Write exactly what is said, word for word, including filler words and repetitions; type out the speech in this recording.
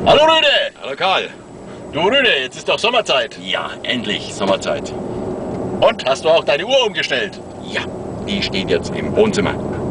Hallo Rüde! Hallo Karl. Du Rüde, jetzt ist doch Sommerzeit. Ja, endlich Sommerzeit. Und, hast du auch deine Uhr umgestellt? Ja, die steht jetzt im Wohnzimmer.